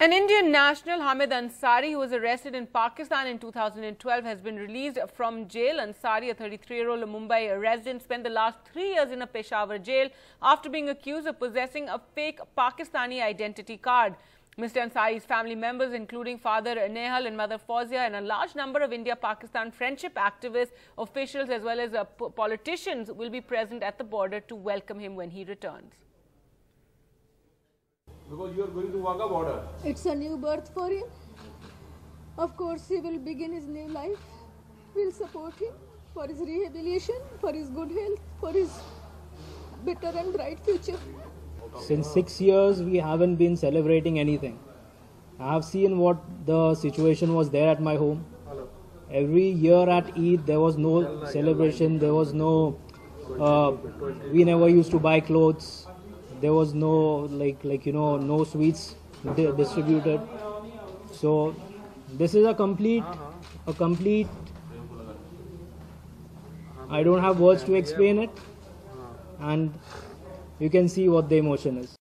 An Indian national, Hamid Ansari, who was arrested in Pakistan in 2012, has been released from jail. Ansari, a 33-year-old Mumbai resident, spent the last 3 years in a Peshawar jail after being accused of possessing a fake Pakistani identity card. Mr. Ansari's family members, including father Nehal and mother Fauzia, and a large number of India-Pakistan friendship activists, officials as well as politicians will be present at the border to welcome him when he returns. Because you are going to Wagah Border. It's a new birth for him. Of course, he will begin his new life. We'll support him for his rehabilitation, for his good health, for his better and bright future. Since 6 years, we haven't been celebrating anything. I have seen what the situation was there at my home. Every year at Eid, there was no celebration. There was no. We never used to buy clothes. There was no no sweets distributed. So this is a complete. I don't have words to explain it, and you can see what the emotion is.